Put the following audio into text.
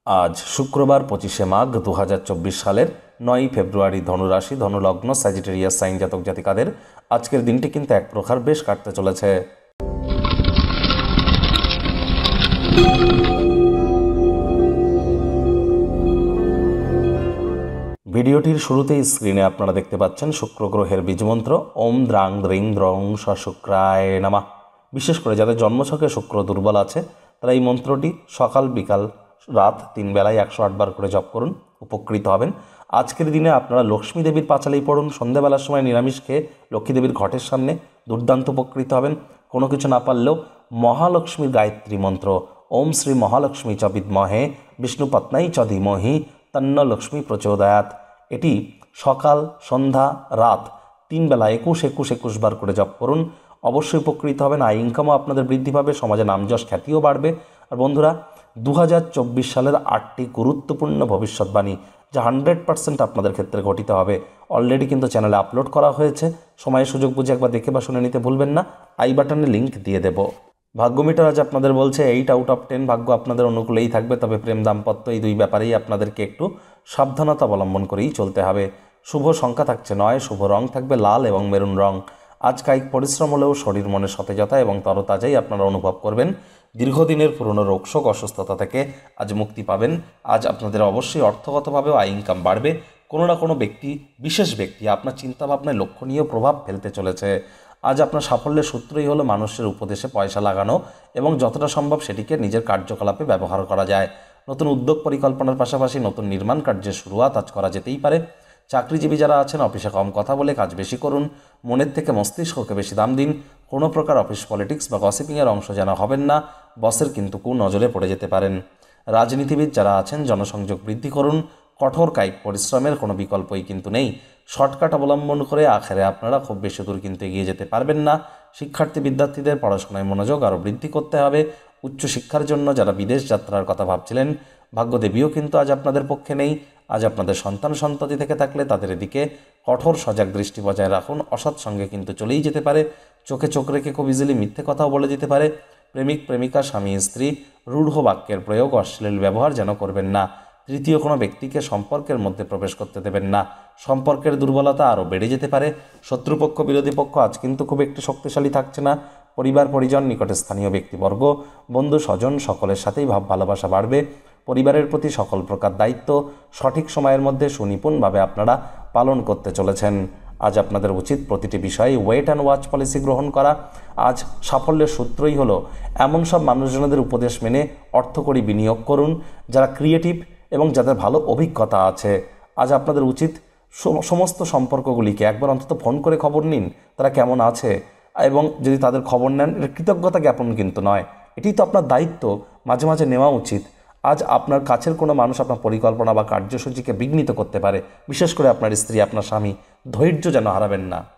আজ শুক্রবার 25শে মাঘ 2024 সালের 9ই ফেব্রুয়ারি ধনুরাশি ধনুলগ্ন স্যাজিটেরিয়াস সাইন জাতক জাতিকাদের আজকের দিনটি কিন্তু এক প্রকার বেশ কাটতে চলেছে। ভিডিওটির শুরুতেই স্ক্রিনে আপনারা দেখতে পাচ্ছেন শুক্র গ্রহের বীজমন্ত্র ওম দ্রাং দ্রিং দ্রং স শুক্রায় নামা। বিশেষ করে যাদের জন্মছকে শুক্র দুর্বল আছে তারা এই মন্ত্রটি সকাল বিকাল রাত 3 বেলায় 108 বার করে জপ করুন, উপকৃত হবেন। আজকের দিনে আপনারা লক্ষ্মী দেবীর পাঁচালি পড়ুন, সন্ধ্যাবেলার সময় নিরামিষ খেয়ে লক্ষ্মী দেবীর ঘটের সামনে, দুর্দান্ত উপকৃত হবেন। কোনো কিছু না পারলেও মহালক্ষ্মীর গায়ত্রী মন্ত্র ওম শ্রী মহালক্ষ্মী চ বিদ্মহে বিষ্ণুপত্নাই চ ধীমহি তন্ন লক্ষ্মী প্রচোদয়াৎ, এটি সকাল সন্ধ্যা রাত 3 বেলা 21 বার করে জপ করুন, অবশ্যই উপকৃত হবেন। আয় ইনকামও আপনাদের বৃদ্ধি পাবে, সমাজে নামযশ খ্যাতিও বাড়বে। আর বন্ধুরা, 2024 সালের 8টি গুরুত্বপূর্ণ ভবিষ্যৎবাণী যা 100% আপনাদের ক্ষেত্রে ঘটিত হবে অলরেডি কিন্তু চ্যানেলে আপলোড করা হয়েছে। সময়ের সুযোগ বুঝে একবার দেখে বা শুনে নিতে ভুলবেন না। আই বাটনে লিঙ্ক দিয়ে দেব। ভাগ্যমিটার আজ আপনাদের বলছে 8 আউট অফ 10 ভাগ্য আপনাদের অনুকূলেই থাকবে, তবে প্রেম দাম্পত্য এই দুই ব্যাপারেই আপনাদেরকে একটু সাবধানতা অবলম্বন করেই চলতে হবে। শুভ সংখ্যা থাকছে 9, শুভ রং থাকবে লাল এবং মেরুন রং। আজ কায়িক পরিশ্রম হলেও শরীর মনে সতেজতা এবং তরতাজাই আপনারা অনুভব করবেন। দীর্ঘদিনের পুরনো রোগশোক অসুস্থতা থেকে আজ মুক্তি পাবেন। আজ আপনাদের অবশ্যই অর্থগতভাবেও আয় ইনকাম বাড়বে। কোনো না কোনো বিশেষ ব্যক্তি আপনার চিন্তাভাবনায় লক্ষণীয় প্রভাব ফেলতে চলেছে। আজ আপনার সাফল্যের সূত্রই হলো মানুষের উপদেশে পয়সা লাগানো এবং যতটা সম্ভব সেটিকে নিজের কার্যকলাপে ব্যবহার করা যায়। নতুন উদ্যোগ পরিকল্পনার পাশাপাশি নতুন নির্মাণ কার্যের শুরুয়াত আজ করা যেতেই পারে। চাকরিজীবী যারা আছেন অফিসে কম কথা বলে কাজ বেশি করুন, মনের থেকে মস্তিষ্ককে বেশি দাম দিন। কোনো প্রকার অফিস পলিটিক্স বা গসিপিংয়ের অংশ যেন হবেন না, বসের কিন্তু নজরে পড়ে যেতে পারেন। রাজনীতিবিদ যারা আছেন জনসংযোগ বৃদ্ধি করুন, কঠোর কায়িক পরিশ্রমের কোনো বিকল্পই কিন্তু নেই। শর্টকাট অবলম্বন করে আখেরে আপনারা খুব বেশি দূর কিন্তু এগিয়ে যেতে পারবেন না। শিক্ষার্থী বিদ্যার্থীদের পড়াশোনায় মনোযোগ আরও বৃদ্ধি করতে হবে। উচ্চশিক্ষার জন্য যারা বিদেশ যাত্রার কথা ভাবছিলেন, ভাগ্যদেবীও কিন্তু আজ আপনাদের পক্ষে নেই। আজ আপনাদের সন্তান সন্ততি থেকে থাকলে তাদের এদিকে কঠোর সজাগ দৃষ্টি বজায় রাখুন, অসৎ সঙ্গে কিন্তু চলেই যেতে পারে। চোখে চোখ রেখে খুব ইজিলি মিথ্যে কথাও বলে যেতে পারে। প্রেমিক প্রেমিকা স্বামী স্ত্রী রূঢ় বাক্যের প্রয়োগ অশ্লীল ব্যবহার যেন করবেন না। তৃতীয় কোনো ব্যক্তিকে সম্পর্কের মধ্যে প্রবেশ করতে দেবেন না, সম্পর্কের দুর্বলতা আরও বেড়ে যেতে পারে। শত্রুপক্ষ বিরোধী পক্ষ আজ কিন্তু খুব একটি শক্তিশালী থাকছে না। পরিবার পরিজন নিকটে স্থানীয় ব্যক্তিবর্গ বন্ধু স্বজন সকলের সাথেই ভাব ভালোবাসা বাড়বে। পরিবারের প্রতি সকল প্রকার দায়িত্ব সঠিক সময়ের মধ্যে সুনিপুণভাবে আপনারা পালন করতে চলেছেন। আজ আপনাদের উচিত প্রতিটি বিষয়ে ওয়েট অ্যান্ড ওয়াচ পলিসি গ্রহণ করা। আজ সাফল্যের সূত্রই হলো এমন সব মানুষজনদের উপদেশ মেনে অর্থকরী বিনিয়োগ করুন যারা ক্রিয়েটিভ এবং যাদের ভালো অভিজ্ঞতা আছে। আজ আপনাদের উচিত সমস্ত সম্পর্কগুলিকে একবার অন্তত ফোন করে খবর নিন তারা কেমন আছে, এবং যদি তাদের খবর নেন এটা কৃতজ্ঞতা জ্ঞাপন কিন্তু নয়, এটি তো আপনার দায়িত্ব মাঝে মাঝে নেওয়া উচিত। আজ আপনার কাছের কোনো মানুষ আপনার পরিকল্পনা বা কার্যসূচিকে বিঘ্নিত করতে পারে, বিশেষ করে আপনার স্ত্রী আপনার স্বামী। ধৈর্য যেন হারাবেন না।